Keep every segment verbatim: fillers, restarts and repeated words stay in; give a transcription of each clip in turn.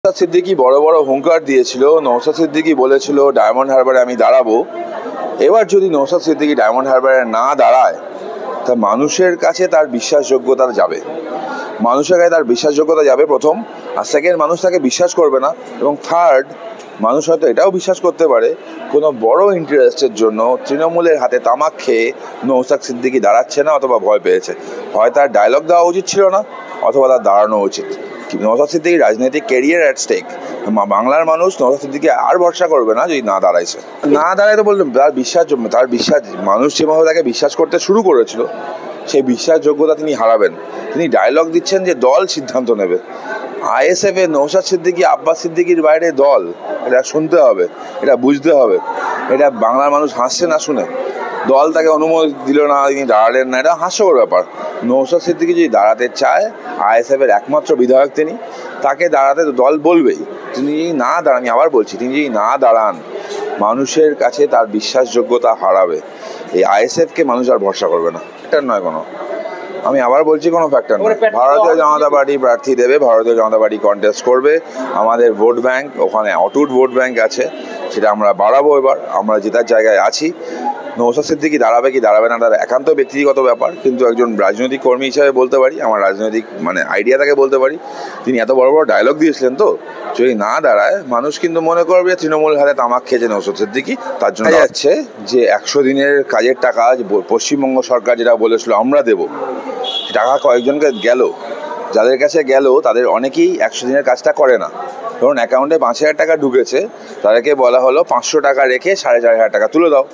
নওশাদ সিদ্দিকী বড় বড় হুঙ্কার দিয়েছিল। নওশাদ সিদ্দিকী বলেছিল ডায়মন্ড হারবারে আমি দাঁড়াবো। এবার যদি নওশাদ সিদ্দিকী ডায়মন্ড হারবারে না দাঁড়ায়, তা মানুষের কাছে তার বিশ্বাসযোগ্যতা যাবে মানুষের কাছে তার বিশ্বাসযোগ্যতা যাবে প্রথম। আর সেকেন্ড, মানুষ তাকে বিশ্বাস করবে না। এবং থার্ড, মানুষ হয়তো এটাও বিশ্বাস করতে পারে কোনো বড় ইন্টারেস্টের জন্য তৃণমূলের হাতে তামাক খেয়ে নওশাদ সিদ্দিকী দাঁড়াচ্ছে না, অথবা ভয় পেয়েছে। হয় তার ডায়লগ দেওয়া উচিত ছিল না, অথবা তার দাঁড়ানো উচিত। নওশাদ সিদ্দিকী রাজনৈতিক ক্যারিয়ার অ্যাট স্টেক। বাংলার মানুষ নওশাদ সিদ্দিকী আর ভরসা করবে না যদি না দাঁড়াইছে। না দাঁড়ায় তো বললাম, তার বিশ্বাস তার বিশ্বাস মানুষ যেভাবে তাকে বিশ্বাস করতে শুরু করেছিল, সেই বিশ্বাসযোগ্যতা তিনি হারাবেন। তিনি ডায়লগ দিচ্ছেন যে দল সিদ্ধান্ত নেবে। আইএসএফ এ নওশাদ সিদ্দিকী আব্বাস সিদ্দিকীর বাইরে দল, এটা শুনতে হবে, এটা বুঝতে হবে। এটা বাংলার মানুষ হাসছে না শুনে। দল তাকে অনুমতি দিল না, তিনি দাঁড়ালেন না, এটা হাস্যকর ব্যাপার। নওশাদ সিদ্দিকী যদি দাঁড়াতে চায়, আইএসএফ এর একমাত্র বিধায়ক তিনি, তাকে দাঁড়াতে দল বলবেই। তিনি যদি না দাঁড়ান, আমি আবার বলছি, তিনি যদি না দাঁড়ান, মানুষের কাছে তার বিশ্বাসযোগ্যতা হারাবে। এই আইএসএফকে মানুষ আর ভরসা করবে না। এটা নয় কোনো, আমি আবার বলছি, কোনো ফ্যাক্টর নয়। ভারতীয় জনতা পার্টি প্রার্থী দেবে, ভারতীয় জনতা পার্টি কন্টেস্ট করবে। আমাদের ভোট ব্যাংক, ওখানে অটুট ভোট ব্যাংক আছে, সেটা আমরা বাড়াবো। এবার আমরা জেতার জায়গায় আছি। নওশাদ সিদ্দিকী দাঁড়াবে কি দাঁড়াবে না, তার একান্ত ব্যক্তিগত ব্যাপার। কিন্তু একজন রাজনৈতিক কর্মী হিসাবে বলতে পারি, আমার রাজনৈতিক মানে আইডিয়া তাকে বলতে পারি, তিনি এত বড় বড় ডায়লগ দিয়েছিলেন, তো যদি না দাঁড়ায়, মানুষ কিন্তু মনে করবে তৃণমূল হাতে তামাক খেয়েছে নওশাদ সিদ্দিকী। তার জন্য যাচ্ছে যে একশো দিনের কাজের টাকা পশ্চিমবঙ্গ সরকার যেটা বলেছিল আমরা দেবো, টাকা কয়েকজনকে গেল, যাদের কাছে গেল তাদের অনেকেই একশো দিনের কাজটা করে না। ধরুন অ্যাকাউন্টে পাঁচ হাজার টাকা ঢুকেছে, তাদেরকে বলা হলো পাঁচশো টাকা রেখে সাড়ে চার হাজার টাকা তুলে দাও,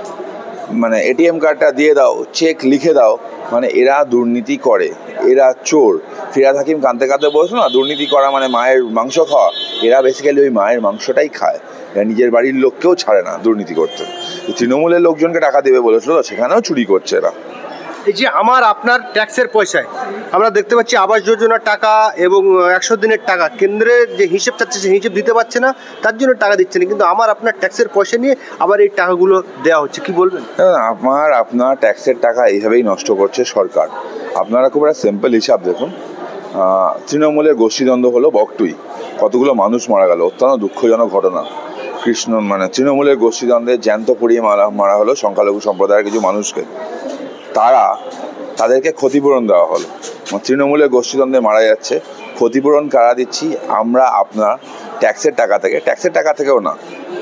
মানে এটিএম কার্ডটা দিয়ে দাও, চেক লিখে দাও। মানে এরা দুর্নীতি করে, এরা চোর। ফিরহাদ হাকিম কাঁদতে কাঁদতে বলছো না, দুর্নীতি করা মানে মায়ের মাংস খাওয়া। এরা বেসিক্যালি ওই মায়ের মাংসটাই খায়। এরা নিজের বাড়ির লোককেও ছাড়ে না দুর্নীতি করতে। তৃণমূলের লোকজনকে টাকা দেবে বলেছিল, সেখানেও চুরি করছে এরা। এই যে আমার আপনার ট্যাক্সের পয়সায় আমরা দেখতে পাচ্ছি আবাস যোজনার টাকা এবং একশো দিনের টাকা, কেন্দ্রের যে হিসেব চাচ্ছে সেই হিসেব দিতে পারছে না, তার জন্য টাকা দিচ্ছে না। কিন্তু আমার আপনার ট্যাক্সের পয়সা নিয়ে আবার এই টাকাগুলো দেওয়া হচ্ছে, কি বলবেন? আমার আপনার ট্যাক্সের টাকা এইভাবেই নষ্ট করছে সরকার। আপনারা খুব একটা সিম্পল হিসাব দেখুন। তৃণমূলের গোষ্ঠীদ্বন্দ্ব হলো বকটুই, কতগুলো মানুষ মারা গেল, অত্যন্ত দুঃখজনক ঘটনা। কৃষ্ণ মানে তৃণমূলের গোষ্ঠীদ্বন্দ্বে জ্যান্ত পুড়িয়ে মারা মারা হলো সংখ্যালঘু সম্প্রদায়ের কিছু মানুষকে। তারা তাদেরকে ক্ষতিপূরণ দেওয়া হলো। তৃণমূলের গোষ্ঠীদ্বন্দ্বে মারা যাচ্ছে, ক্ষতিপূরণ কারা দিচ্ছি? আমরা আপনার ট্যাক্সের টাকা থেকে। ট্যাক্সের টাকা থেকেও না,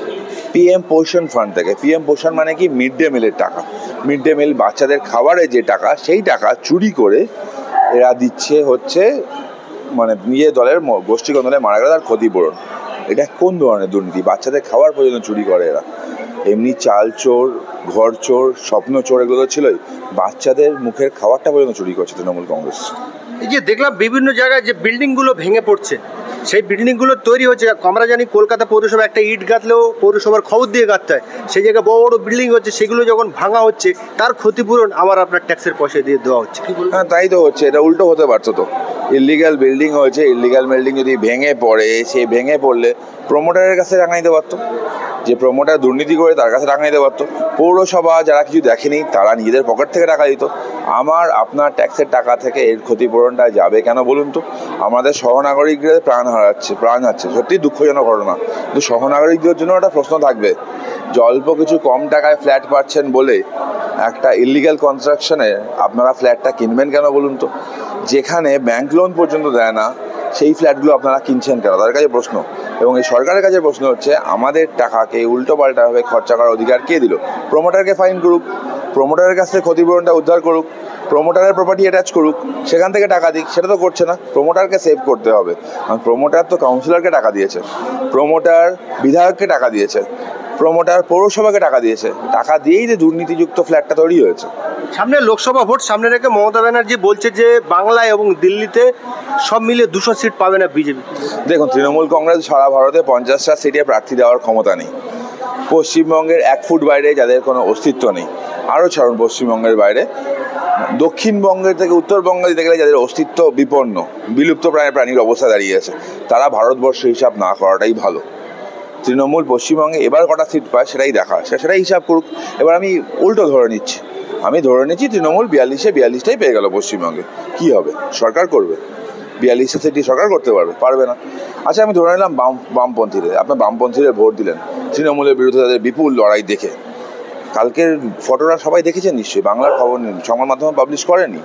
পিএম পোষণ ফান্ড থেকে। পিএম পোষণ মানে কি? মিড ডে মিলের টাকা। মিড ডে মিল বাচ্চাদের খাবারের যে টাকা, সেই টাকা চুরি করে এরা দিচ্ছে হচ্ছে মানে নিজের দলের গোষ্ঠীদ্বন্দ্বে মারা গেলে তার ক্ষতিপূরণ। এটা কোন ধরনের দুর্নীতি? বাচ্চাদের খাবার পর্যন্ত চুরি করে এরা। এমনি চাল চোর, ঘর চোর, স্বপ্ন চোর, এগুলো ছিলই, বাচ্চাদের মুখের খাবারটা পর্যন্ত চুরি করছে তৃণমূল কংগ্রেস। এই যে দেখলাম বিভিন্ন জায়গায় যে বিল্ডিংগুলো ভেঙে পড়ছে, সেই বিল্ডিংগুলো তৈরি হচ্ছে। আমরা জানি কলকাতা পৌরসভা একটা ইট গাঁথলেও পৌরসভার খবর দিয়ে গাঁথতে হয়, সেই জায়গায় বড় বড় বিল্ডিং হচ্ছে, সেগুলো যখন ভাঙা হচ্ছে তার ক্ষতিপূরণ আমার আপনার ট্যাক্সের পয়সা দিয়ে দেওয়া হচ্ছে, কি বলবো? হ্যাঁ, তাই তো হচ্ছে। এটা উল্টো হতে পারতো তো। ইলিগাল বিল্ডিং হয়েছে, ইলিগাল বিল্ডিং যদি ভেঙে পড়ে, সেই ভেঙে পড়লে প্রমোটারের কাছে টাকা নিতে পারতো। যে প্রমোটার দুর্নীতি করে তার কাছে টাকা নিতে পারতো। পৌরসভা যারা কিছু দেখেনি, তারা নিজেদের পকেট থেকে টাকা দিত। আমার আপনার ট্যাক্সের টাকা থেকে এর ক্ষতিপূরণটা যাবে কেন বলুন তো? আমাদের সহনাগরিকদের প্রাণ হারাচ্ছে, প্রাণ হারাচ্ছে। সত্যি দুঃখজনক ঘটনা। কিন্তু সহনাগরিকদের জন্য একটা প্রশ্ন থাকবে যে অল্প কিছু কম টাকায় ফ্ল্যাট পাচ্ছেন বলে একটা ইলিগাল কনস্ট্রাকশনে আপনারা ফ্ল্যাটটা কিনবেন কেন বলুন তো? যেখানে ব্যাংক লোন পর্যন্ত দেয় না, সেই ফ্ল্যাটগুলো আপনারা কিনছেন কেন? তাদের কাছে প্রশ্ন। এবং এই সরকারের কাছে প্রশ্ন হচ্ছে, আমাদের টাকাকে উল্টো পাল্টাভাবে খরচা করার অধিকার কে দিল? প্রমোটারকে ফাইন করুক, প্রমোটারের কাছ থেকে ক্ষতিপূরণটা উদ্ধার করুক, প্রমোটারের প্রপার্টি অ্যাটাচ করুক, সেখান থেকে টাকা দিক। সেটা তো করছে না। প্রমোটারকে সেভ করতে হবে। কারণ প্রমোটার তো কাউন্সিলরকে টাকা দিয়েছে, প্রমোটার বিধায়ককে টাকা দিয়েছে, প্রমোটার পৌরসভাকে টাকা দিয়েছে। টাকা দিয়েই যে দুর্নীতিযুক্ত ফ্ল্যাটটা তৈরি হয়েছে। সামনে লোকসভা ভোট সামনে রেখে মমতা ব্যানার্জি বলছে যে বাংলায় এবং দিল্লিতে সব মিলে দুশো সিট পাবে না বিজেপি। দেখুন, তৃণমূল কংগ্রেস সারা ভারতে পঞ্চাশটা সিটে প্রার্থী দেওয়ার ক্ষমতা নেই। পশ্চিমবঙ্গের এক ফুট বাইরে যাদের কোনো অস্তিত্ব নেই, আরও ছাড়ুন পশ্চিমবঙ্গের বাইরে, দক্ষিণবঙ্গের থেকে উত্তরবঙ্গে দিতে গেলে যাদের অস্তিত্ব বিপন্ন, বিলুপ্ত প্রাণের প্রাণীর অবস্থা দাঁড়িয়েছে, তারা ভারতবর্ষ হিসাব না করাটাই ভালো। তৃণমূল পশ্চিমবঙ্গে এবার কটা সিট পায় সেটাই দেখা, সেটাই হিসাব করুক। এবার আমি উল্টো ধরে নিচ্ছি, আমি ধরে নিচ্ছি তৃণমূল বিয়াল্লিশে বিয়াল্লিশটাই পেয়ে গেল পশ্চিমবঙ্গে। কী হবে? সরকার করবে। বিয়াল্লিশটা সিটি সরকার করতে পারবে পারবে না। আচ্ছা আমি ধরে নিলাম বাম বামপন্থীদের, আপনার বামপন্থীদের ভোট দিলেন তৃণমূলের বিরুদ্ধে তাদের বিপুল লড়াই দেখে। কালকের ফটোটা সবাই দেখেছেন নিশ্চয়ই, বাংলার খবর সংবাদ মাধ্যমে পাবলিশ করেনি।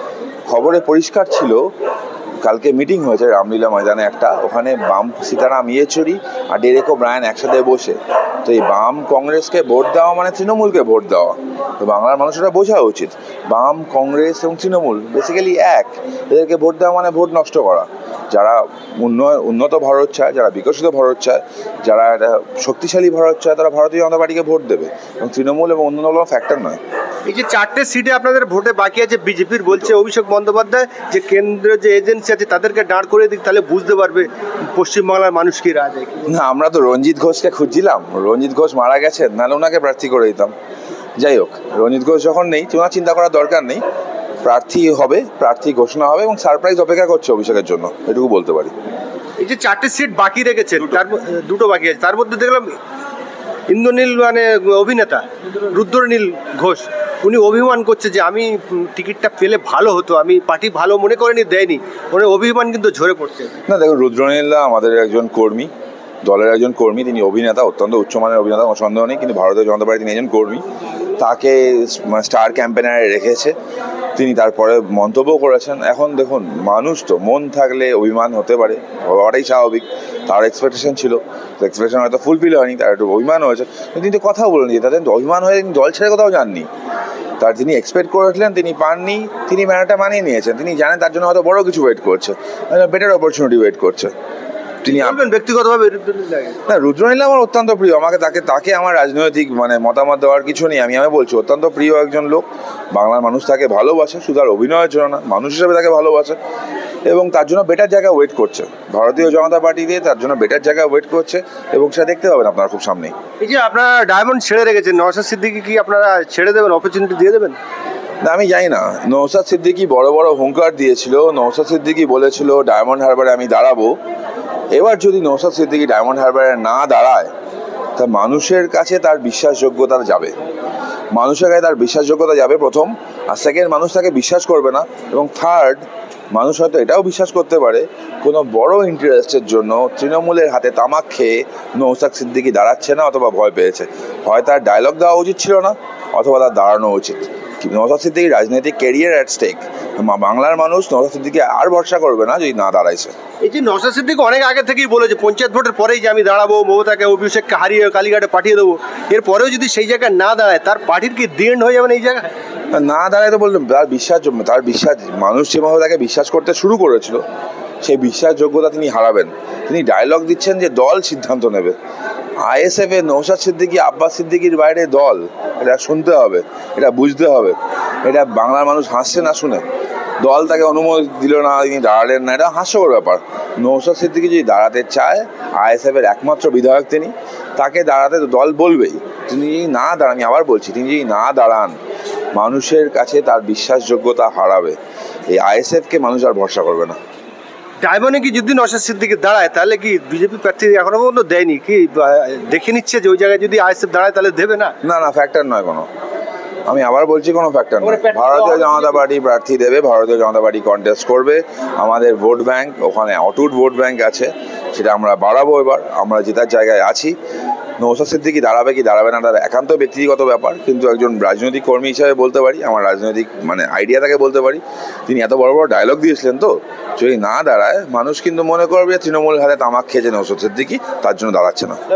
খবরে পরিষ্কার ছিল কালকে মিটিং হয়েছে রামলীলা ময়দানে একটা, ওখানে বাম সীতারাম ইয়েচুরি আর ডেরেক ওব্রায়ান একসাথে বসে। তো এই বাম কংগ্রেসকে ভোট দেওয়া মানে তৃণমূলকে ভোট দেওয়া। তো বাংলার মানুষেরা বোঝা উচিত বাম কংগ্রেস এবং তৃণমূল বেসিক্যালি এক, এদেরকে ভোট দেওয়া মানে ভোট নষ্ট করা। যারা উন্নয়ন উন্নত ভারত চায়, যারা বিকশিত ভারত চায়, যারা একটা শক্তিশালী ভারত চায়, তারা ভারতীয় জনতা পার্টিকে ভোট দেবে, এবং তৃণমূল এবং অন্য কোনো ফ্যাক্টর নয়। এই যে চারটে সিটে আপনাদের ভোটে বাকি আছে, বিজেপির বলছে অভিষেক বন্দ্যোপাধ্যায় যে কেন্দ্রের যে এজেন্সি আছে তাদেরকে দাঁড় করে দিক, তাহলে বুঝতে পারবে পশ্চিমবাংলার মানুষ কি রায় দেয়। না, আমরা তো রঞ্জিত ঘোষকে খুঁজছিলাম, রঞ্জিত ঘোষ মারা গেছেন, নাহলে ওনাকে প্রার্থী করে দিতাম। যাই হোক, রঞ্জিত ঘোষ যখন নেই, তোমার চিন্তা করার দরকার নেই। প্রার্থী হবে, প্রার্থী ঘোষণা হবে, এবং সারপ্রাইজ অপেক্ষা করছে অভিষেকের জন্য, এটুকু বলতে পারি। এই যে চারটে সিট বাকি রেখেছেন, তার দুটো বাকি আছে, তার মধ্যে দেখলাম ইন্দ্রনীল মানে অভিনেতা রুদ্রনীল ঘোষ, উনি অভিমান করছে যে আমি টিকিটটা পেলে ভালো হতো, আমি পার্টি ভালো মনে করেনি, দেয়নি, উনি অভিমান কিন্তু ঝরে পড়ছে। না দেখুন, রুদ্রনীলদা আমাদের একজন কর্মী, দলের একজন কর্মী, তিনি অভিনেতা, অত্যন্ত উচ্চমানের অভিনেতা, কোনো সন্দেহ নেই, কিন্তু ভারতীয় জনতা পার্টি তিনি একজন কর্মী, তাকে স্টার ক্যাম্পেনারে রেখেছে, তিনি তারপরে মন্তব্য করেছেন। এখন দেখুন, মানুষ তো মন থাকলে অভিমান হতে পারে, হওয়াটাই স্বাভাবিক। তার এক্সপেকটেশন ছিল, এক্সপেকটেশন হয়তো ফুলফিল হয়নি, তার একটু অভিমান হয়েছে, কিন্তু তিনি তো কথা বলেন যে তাদের অভিমান হয়ে তিনি দল ছেড়ে কোথাও যাননি। তার তিনি এক্সপেক্ট করেছিলেন, তিনি পাননি, তিনি ম্যানারটা মানিয়ে নিয়েছেন। তিনি জানেন তার জন্য হয়তো বড় কিছু ওয়েট করছে, বেটার অপরচুনিটি ওয়েট করছে। তিনি ব্যক্তিগতভাবে না, রুদ্রনীল আমার অত্যন্ত প্রিয়, আমাকে তাকে তাকে আমার রাজনৈতিক মানে মতামত দেওয়ার কিছু নেই। আমি আমি বলছি অত্যন্ত প্রিয় একজন লোক, বাংলার মানুষ তাকে ভালোবাসে, শুধু আর অভিনয়ের জন্য না, মানুষ হিসেবে তাকে ভালোবাসে, এবং তার জন্য বেটার জায়গায় ওয়েট করছে। ভারতীয় জনতা পার্টি দিয়ে তার জন্য বেটার জায়গায় ওয়েট করছে, এবং সেটা দেখতে পাবেন আপনারা খুব সামনেই। এই যে আপনারা ডায়মন্ড ছেড়ে রেখেছেন, নওশাদ সিদ্দিকী কি আপনারা ছেড়ে দেবেন, অপরচুনিটি দিয়ে দেবেন? না, আমি জানি না। নওশাদ সিদ্দিকী বড় বড় হুঙ্কার দিয়েছিল, নওশাদ সিদ্দিকী বলেছিল ডায়মন্ড হারবারে আমি দাঁড়াবো। এবার যদি নওশাদ সিদ্দিকী ডায়মন্ড হারবারে না দাঁড়ায়, তা মানুষের কাছে তার বিশ্বাসযোগ্যতা যাবে, মানুষের কাছে তার বিশ্বাসযোগ্যতা যাবে প্রথম, আর সেকেন্ড মানুষ তাকে বিশ্বাস করবে না, এবং থার্ড মানুষ হয়তো এটাও বিশ্বাস করতে পারে কোনো বড় ইন্টারেস্টের জন্য তৃণমূলের হাতে তামাক খেয়ে নওশাদ সিদ্দিকী দাঁড়াচ্ছে না, অথবা ভয় পেয়েছে। হয় তার ডায়লগ দেওয়া উচিত ছিল না, অথবা তার দাঁড়ানো উচিত। নওশাদ সিদ্দিকীর রাজনৈতিক ক্যারিয়ার অ্যাট স্টেক, বাংলার মানুষ নওশাদ সিদ্দিকী আর ভরসা করবে না যদি না দাঁড়াইছে। এই যে নওশাদ সিদ্দিকী অনেক আগে থেকেই বলেছে পঞ্চায়েত ভোটের পরেই যে আমি দাঁড়াবো, মমতাকে অভিষেককে হারিয়ে কালীঘাটে পাঠিয়ে দেবো, এরপরেও যদি সেই জায়গায় না দাঁড়ায়, তার পার্টির কি দি এন্ড হয়ে যাবে এই জায়গায়? না দাঁড়ায় তো বললাম, তার বিশ্বাস তার বিশ্বাস মানুষ যেভাবে তাকে বিশ্বাস করতে শুরু করেছিল, সেই বিশ্বাসযোগ্যতা তিনি হারাবেন। তিনি ডায়লগ দিচ্ছেন যে দল সিদ্ধান্ত নেবে। আইএসএফ এ নওশাদ সিদ্দিকী আব্বাস সিদ্দিকীর বাইরে দল, এটা শুনতে হবে, এটা বুঝতে হবে। এটা বাংলার মানুষ হাসছে না শুনে, দল তাকে অনুমতি দিল না, তিনি দাঁড়ালেন না, এটা হাস্যকর ব্যাপার। নওশাদ সিদ্দিকী যদি দাঁড়াতে চায়, আইএসএফ এর একমাত্র বিধায়ক তিনি, তাকে দাঁড়াতে দল বলবেই। তিনি যদি না দাঁড়ান, আমি আবার বলছি, তিনি যদি না দাঁড়ান, মানুষের কাছে তার বিশ্বাসযোগ্যতা হারাবে। এই আইএসএফকে মানুষ আর ভরসা করবে না। ডায়মন্ডে কি যদি নওশাদ সিদ্দিকী দাঁড়ায়, তাহলে কি বিজেপি প্রার্থী এখনো পর্যন্ত দেয়নি, কি দেখে নিচ্ছে যে ওই জায়গায় যদি আইএসএফ দাঁড়ায় তাহলে দেবে না? না না, ফ্যাক্টর নয় কোনো, আমি আবার বলছি কোনো ফ্যাক্টর নয়। ভারতীয় জনতা পার্টি প্রার্থী দেবে, ভারতীয় জনতা পার্টি কন্টেস্ট করবে। আমাদের ভোট ব্যাংক, ওখানে অটুট ভোট ব্যাংক আছে, সেটা আমরা বাড়াবো। এবার আমরা জেতার জায়গায় আছি। নওশাদ সিদ্দিকী দাঁড়াবে কি দাঁড়াবে না, তার একান্ত ব্যক্তিগত ব্যাপার, কিন্তু একজন রাজনৈতিক কর্মী হিসাবে বলতে পারি, আমার রাজনৈতিক মানে আইডিয়া তাকে বলতে পারি, তিনি এত বড় বড় ডায়লগ দিয়েছিলেন, তো যদি না দাঁড়ায় মানুষ কিন্তু মনে করবে তৃণমূল হাতে তামাক খেয়েছে নওশাদ সিদ্দিকী, তার জন্য দাঁড়াচ্ছে না।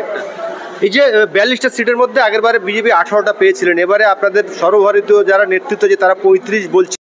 এই যে বিয়াল্লিশটা সিটের মধ্যে আগের বারে বিজেপি আঠারোটা পেয়েছিলেন, এবারে আপনাদের সর্বভারতীয় যারা নেতৃত্ব যে তারা পঁয়ত্রিশ বলছে।